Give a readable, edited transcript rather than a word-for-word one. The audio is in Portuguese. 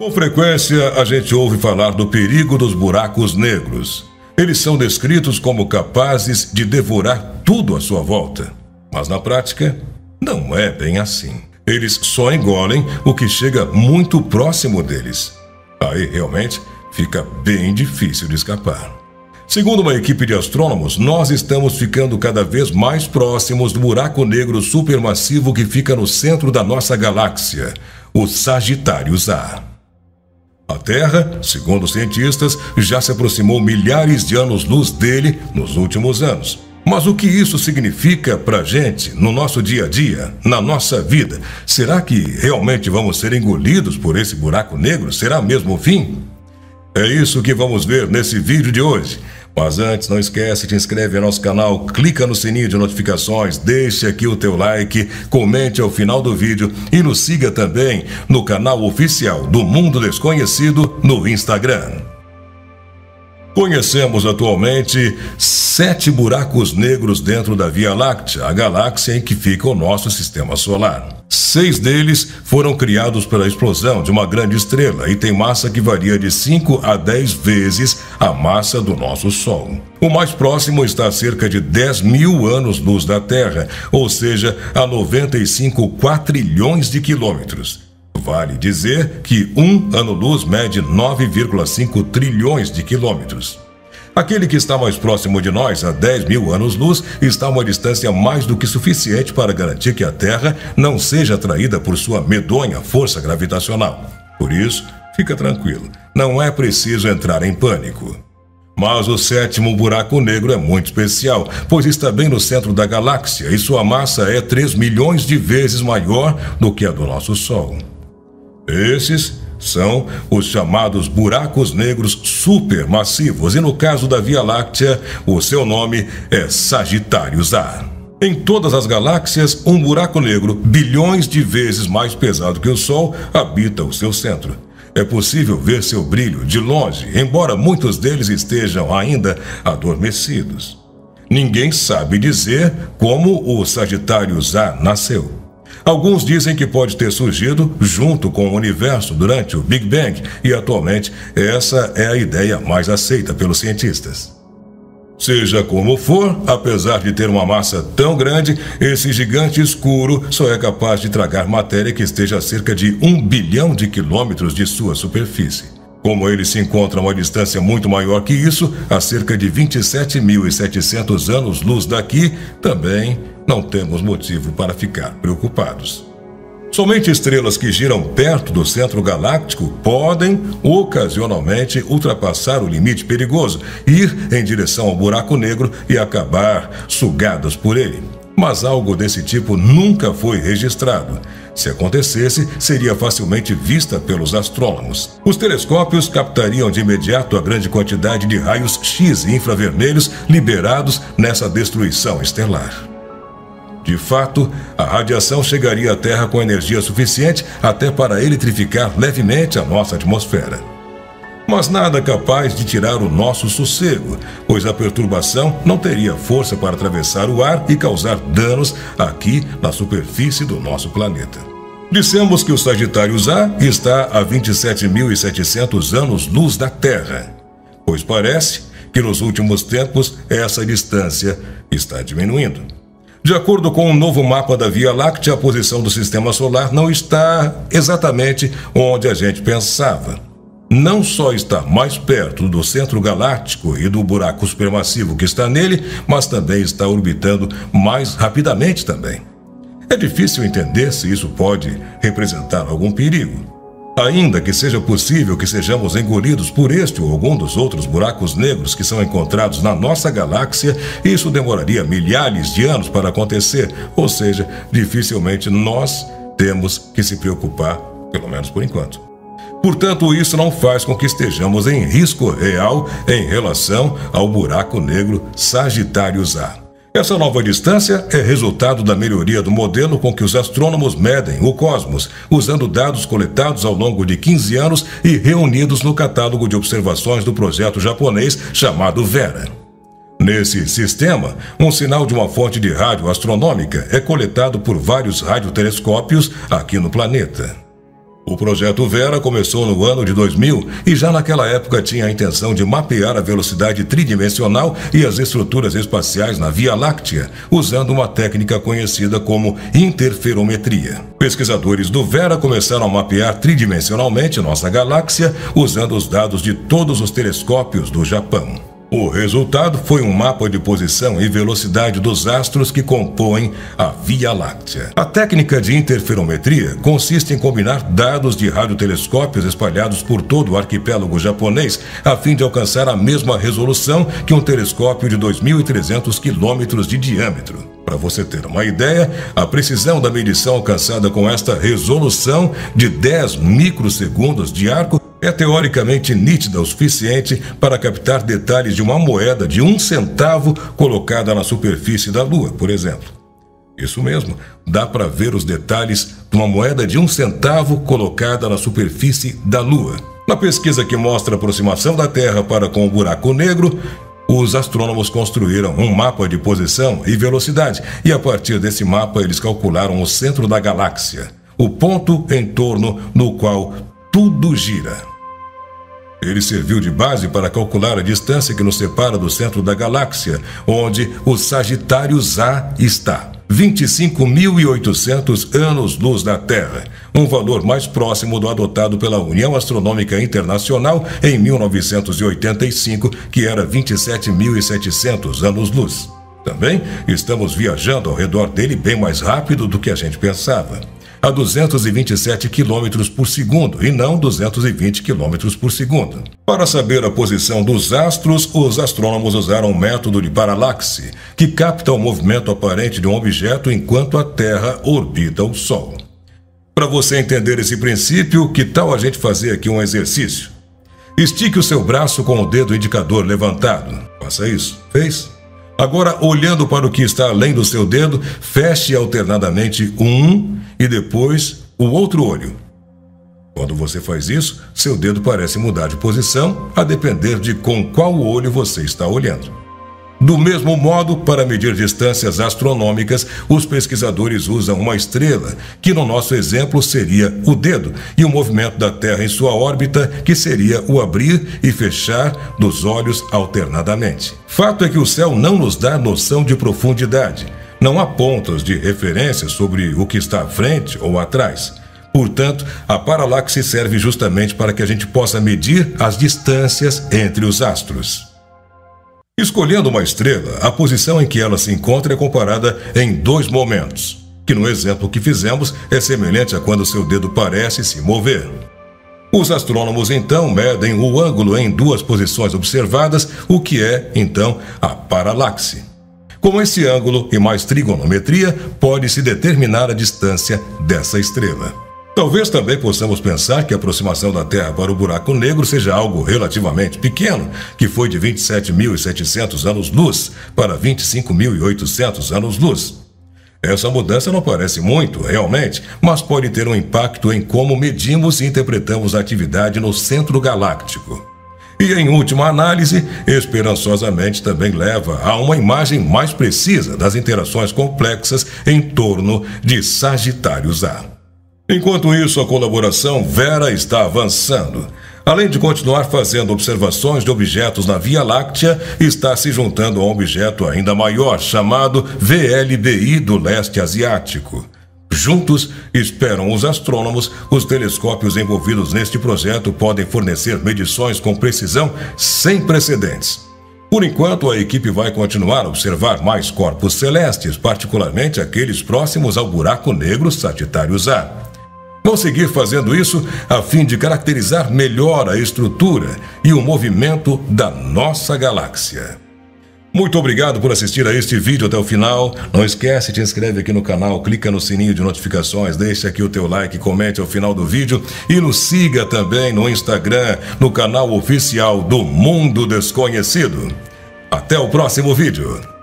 Com frequência, a gente ouve falar do perigo dos buracos negros. Eles são descritos como capazes de devorar tudo à sua volta. Mas na prática, não é bem assim. Eles só engolem o que chega muito próximo deles. Aí, realmente, fica bem difícil de escapar. Segundo uma equipe de astrônomos, nós estamos ficando cada vez mais próximos do buraco negro supermassivo que fica no centro da nossa galáxia, o Sagitários A. A Terra, segundo os cientistas, já se aproximou milhares de anos-luz dele nos últimos anos. Mas o que isso significa para a gente, no nosso dia a dia, na nossa vida? Será que realmente vamos ser engolidos por esse buraco negro? Será mesmo o fim? É isso que vamos ver nesse vídeo de hoje. Mas antes, não esquece, te inscreve no nosso canal, clica no sininho de notificações, deixe aqui o teu like, comente ao final do vídeo e nos siga também no canal oficial do Mundo Desconhecido no Instagram. Conhecemos atualmente 7 buracos negros dentro da Via Láctea, a galáxia em que fica o nosso sistema solar. 6 deles foram criados pela explosão de uma grande estrela e tem massa que varia de 5 a 10 vezes a massa do nosso Sol. O mais próximo está a cerca de 10 mil anos-luz da Terra, ou seja, a 95 quatrilhões de quilômetros. Vale dizer que um ano-luz mede 9,5 trilhões de quilômetros. Aquele que está mais próximo de nós, a 10 mil anos-luz, está a uma distância mais do que suficiente para garantir que a Terra não seja atraída por sua medonha força gravitacional. Por isso, fica tranquilo, não é preciso entrar em pânico. Mas o 7º buraco negro é muito especial, pois está bem no centro da galáxia e sua massa é 3 milhões de vezes maior do que a do nosso Sol. Esses são os chamados buracos negros supermassivos e no caso da Via Láctea, o seu nome é Sagitários A. Em todas as galáxias, um buraco negro, bilhões de vezes mais pesado que o Sol, habita o seu centro. É possível ver seu brilho de longe, embora muitos deles estejam ainda adormecidos. Ninguém sabe dizer como o Sagitários A nasceu. Alguns dizem que pode ter surgido junto com o universo durante o Big Bang e atualmente essa é a ideia mais aceita pelos cientistas. Seja como for, apesar de ter uma massa tão grande, esse gigante escuro só é capaz de tragar matéria que esteja a cerca de 1 bilhão de quilômetros de sua superfície. Como ele se encontra a uma distância muito maior que isso, a cerca de 27.700 anos-luz daqui, também não temos motivo para ficar preocupados. Somente estrelas que giram perto do centro galáctico podem, ocasionalmente, ultrapassar o limite perigoso, ir em direção ao buraco negro e acabar sugadas por ele. Mas algo desse tipo nunca foi registrado. Se acontecesse, seria facilmente vista pelos astrônomos. Os telescópios captariam de imediato a grande quantidade de raios X infravermelhos liberados nessa destruição estelar. De fato, a radiação chegaria à Terra com energia suficiente até para eletrificar levemente a nossa atmosfera. Mas nada capaz de tirar o nosso sossego, pois a perturbação não teria força para atravessar o ar e causar danos aqui na superfície do nosso planeta. Dissemos que o Sagitários A está a 27.700 anos-luz da Terra, pois parece que nos últimos tempos essa distância está diminuindo. De acordo com um novo mapa da Via Láctea, a posição do Sistema Solar não está exatamente onde a gente pensava. Não só está mais perto do centro galáctico e do buraco supermassivo que está nele, mas também está orbitando mais rapidamente também. É difícil entender se isso pode representar algum perigo. Ainda que seja possível que sejamos engolidos por este ou algum dos outros buracos negros que são encontrados na nossa galáxia, isso demoraria milhares de anos para acontecer, ou seja, dificilmente nós temos que se preocupar, pelo menos por enquanto. Portanto, isso não faz com que estejamos em risco real em relação ao buraco negro Sagitários A. Essa nova distância é resultado da melhoria do modelo com que os astrônomos medem o cosmos, usando dados coletados ao longo de 15 anos e reunidos no catálogo de observações do projeto japonês chamado Vera. Nesse sistema, um sinal de uma fonte de rádio astronômica é coletado por vários radiotelescópios aqui no planeta. O projeto Vera começou no ano de 2000 e já naquela época tinha a intenção de mapear a velocidade tridimensional e as estruturas espaciais na Via Láctea, usando uma técnica conhecida como interferometria. Pesquisadores do Vera começaram a mapear tridimensionalmente nossa galáxia usando os dados de todos os telescópios do Japão. O resultado foi um mapa de posição e velocidade dos astros que compõem a Via Láctea. A técnica de interferometria consiste em combinar dados de radiotelescópios espalhados por todo o arquipélago japonês a fim de alcançar a mesma resolução que um telescópio de 2.300 quilômetros de diâmetro. Para você ter uma ideia, a precisão da medição alcançada com esta resolução de 10 microsegundos de arco é teoricamente nítida o suficiente para captar detalhes de uma moeda de 1 centavo colocada na superfície da Lua, por exemplo. Isso mesmo, dá para ver os detalhes de uma moeda de 1 centavo colocada na superfície da Lua. Na pesquisa que mostra a aproximação da Terra para com o buraco negro, os astrônomos construíram um mapa de posição e velocidade e a partir desse mapa eles calcularam o centro da galáxia, o ponto em torno do qual tudo gira. Ele serviu de base para calcular a distância que nos separa do centro da galáxia, onde o Sagitários A está. 25.800 anos-luz da Terra, um valor mais próximo do adotado pela União Astronômica Internacional em 1985, que era 27.700 anos-luz. Também estamos viajando ao redor dele bem mais rápido do que a gente pensava. A 227 km por segundo e não 220 km por segundo. Para saber a posição dos astros, os astrônomos usaram o método de paralaxe, que capta o movimento aparente de um objeto enquanto a Terra orbita o Sol. Para você entender esse princípio, que tal a gente fazer aqui um exercício? Estique o seu braço com o dedo indicador levantado. Faça isso. Fez? Agora, olhando para o que está além do seu dedo, feche alternadamente um e depois o outro olho. Quando você faz isso, seu dedo parece mudar de posição, a depender de com qual olho você está olhando. Do mesmo modo, para medir distâncias astronômicas, os pesquisadores usam uma estrela, que no nosso exemplo seria o dedo, e o movimento da Terra em sua órbita, que seria o abrir e fechar dos olhos alternadamente. Fato é que o céu não nos dá noção de profundidade. Não há pontos de referência sobre o que está à frente ou atrás. Portanto, a paralaxe serve justamente para que a gente possa medir as distâncias entre os astros. Escolhendo uma estrela, a posição em que ela se encontra é comparada em 2 momentos, que no exemplo que fizemos é semelhante a quando seu dedo parece se mover. Os astrônomos então medem o ângulo em 2 posições observadas, o que é, então, a paralaxe. Com esse ângulo e mais trigonometria, pode-se determinar a distância dessa estrela. Talvez também possamos pensar que a aproximação da Terra para o buraco negro seja algo relativamente pequeno, que foi de 27.700 anos-luz para 25.800 anos-luz. Essa mudança não parece muito, realmente, mas pode ter um impacto em como medimos e interpretamos a atividade no centro galáctico. E, em última análise, esperançosamente também leva a uma imagem mais precisa das interações complexas em torno de Sagitários A. Enquanto isso, a colaboração Vera está avançando. Além de continuar fazendo observações de objetos na Via Láctea, está se juntando a um objeto ainda maior, chamado VLBI do leste asiático. Juntos, esperam os astrônomos, os telescópios envolvidos neste projeto podem fornecer medições com precisão sem precedentes. Por enquanto, a equipe vai continuar a observar mais corpos celestes, particularmente aqueles próximos ao buraco negro Sagitários A. Vão seguir fazendo isso a fim de caracterizar melhor a estrutura e o movimento da nossa galáxia. Muito obrigado por assistir a este vídeo até o final. Não esquece, te inscreve aqui no canal, clica no sininho de notificações, deixa aqui o teu like, comente ao final do vídeo e nos siga também no Instagram, no canal oficial do Mundo Desconhecido. Até o próximo vídeo.